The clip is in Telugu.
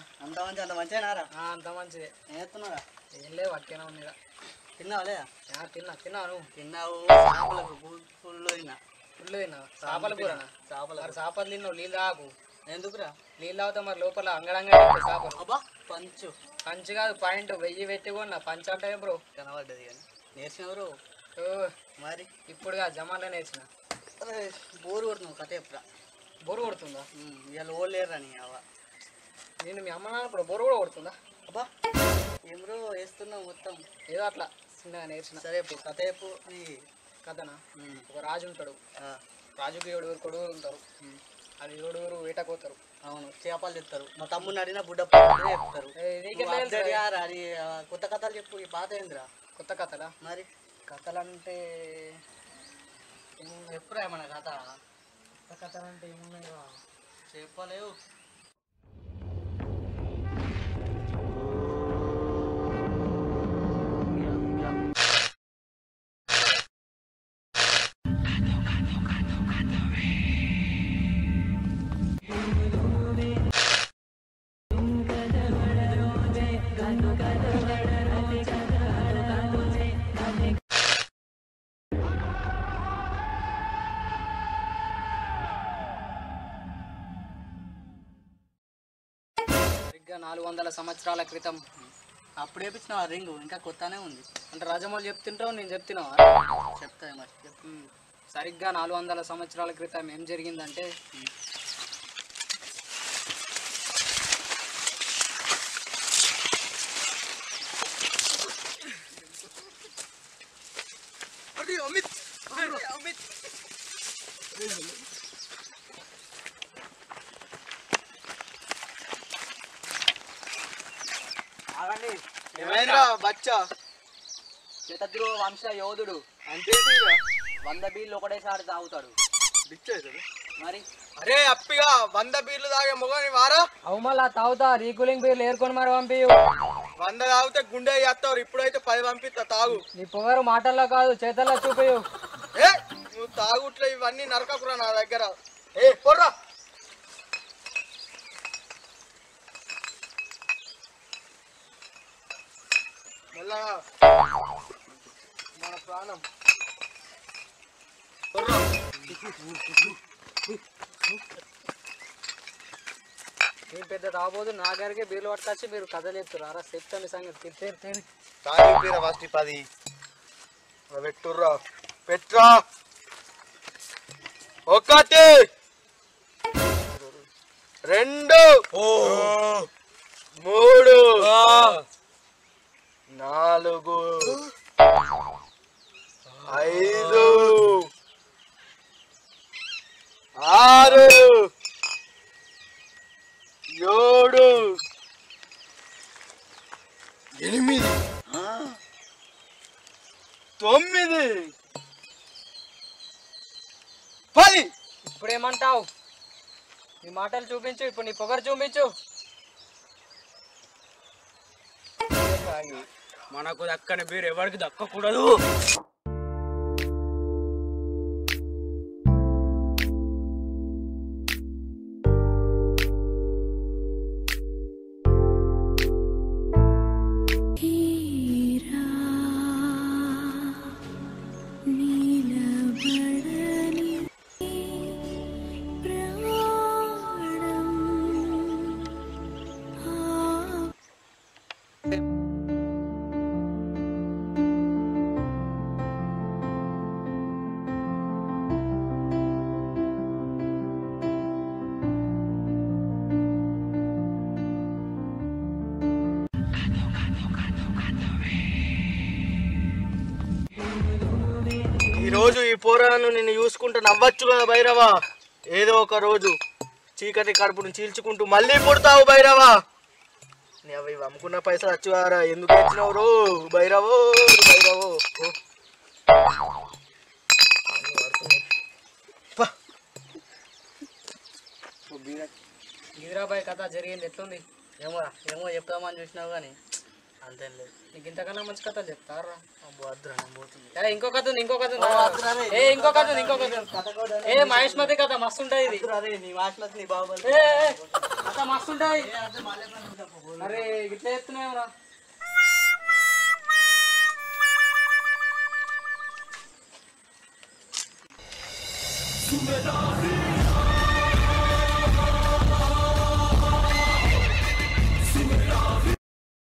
అంత మంచి అంత మంచిగానారా? అంత మంచిదే. ఏం చేస్తున్నారా? ఏం లేవు అట్కేనా ఉన్నదా. తిన్నావా లేదా? తిన్నాను. తిన్నావు? చేపలకు ఫుల్ తిన్నా. చేపల కూరనా? చేపలు తిన్నావు. నీళ్ళు తాగు. ఎందుకురా? నీళ్ళు తాగుతా మరి లోపల అంగడంగా చేపలు. అబ్బా పంచు కాదు పాయింట్ 1000 పెట్టి కొన్నా. పంచ్ అంటే బ్రో కనబడ్డది కానీ నేర్చిన బ్రో. మరి ఇప్పుడు జమాన్లో నేర్చిన. బోరు కొడుతున్నావు కథ ఎప్పుడా? బోరు కొడుతుందా? ఇవాళ ఓలేరా నీ అవ్వ. నేను మీ అమ్మ నాన్న కూడా బోరు కూడా కొడుతుందా? అబ్బా ఏం బ్రో వేస్తున్నావు మొత్తం? ఏదో అట్లా చిన్నగా నేర్చిన. సరే ఇప్పుడు కథ చెప్పు. నీ కథనా? ఒక రాజు ఉంటాడు. రాజుకి 7 కొడుకులు ఉంటారు. అది 7 వేటకోతారు. అవును, చేపలు చెప్తారు. మా తమ్ముడిని అడిగినా బుడ్డ చెప్తారు. అది కొత్త కథలు చెప్పు. ఈ పాత ఏందిరా? కొత్త కథలా? మరి కథలు అంటే ఎప్పుడా మన కథ? కొత్త కథలు అంటే ఏమున్నాయి చెప్పలేవు. సరిగ్గా 400 సంవత్సరాల క్రితం. అప్పుడు వేపించిన రింగు ఇంకా కొత్తనే ఉంది. అంటే రాజమౌళి చెప్తుంటావు, నేను చెప్తున్నావా? చెప్తా మరి చెప్పు. సరిగ్గా 400 సంవత్సరాల క్రితం ఏం జరిగిందంటే, బచ్చా శతద్రోహ వంశ యోధుడు అంటే 100 బీర్లు ఒకటేసారి తాగుతాడు. మరి అరే అప్పిగా 100 బీర్లు తాగే మొగని వారా? అవు మళ్ళా తాగుతా. రీకూలింగ్ బీర్లు ఏరుకొని మరి పంపి. 100 తాగితే గుండె చేస్తావు. ఇప్పుడైతే 10 పంపిస్తా తాగు. నీ పొగరు మాటల్లో కాదు చేతల్లో చూపి. నువ్వు తాగుట్లో ఇవన్నీ నరకకురా నా దగ్గర. పొర్రా మెల్లగా మన ప్రాణం. నేను పెద్ద తాగబోదు. నా గారికి బీర్లు పట్టుకొచ్చి మీరు కథలు చెప్తారా? చెప్తాను సంగతి. ఫస్ట్ 10 పెట్టుర్రా. పెట్రా. 1 2 3 4 5 6 7 8 9 10. ఇప్పుడేమంటావు? నీ మాటలు చూపించు. ఇప్పుడు నీ పొగరు చూపించు. మనకు దక్కని బీరు ఎవరికి దక్కకూడదు. ఈరోజు ఈ పోరాను నిన్ను చూసుకుంటూ నవ్వచ్చు కదా భైరవా. ఏదో ఒక రోజు చీకటి కడుపును చీల్చుకుంటూ మళ్ళీ పుడతావు భైరవా. అవి అమ్ముకున్న పైసలు వచ్చువారా? ఎందుకు వచ్చినావు రో భైరవో భైరవో. గిరిరాబాయ్ కథ జరిగింది ఎట్లుంది? ఏమో చెప్తామని చూసినావు కానీ అంతేం లేదు. నీకు ఇంతకన్నా మంచి కథలు చెప్తారా? వద్దురా నేను పోతుంది. ఇంకో కథ ఉంది, ఇంకో కథ ఉంది. ఇంకో కథ ఉంది, ఇంకో కథ ఉంది. మహేష్మతి కథ మస్తు ఉంటది ఇది. నీ మహేష్మతి నీ బాబు కథ మస్తు ఉంటది. అరే ఇట్లా చెప్తున్నావురా. Sumedari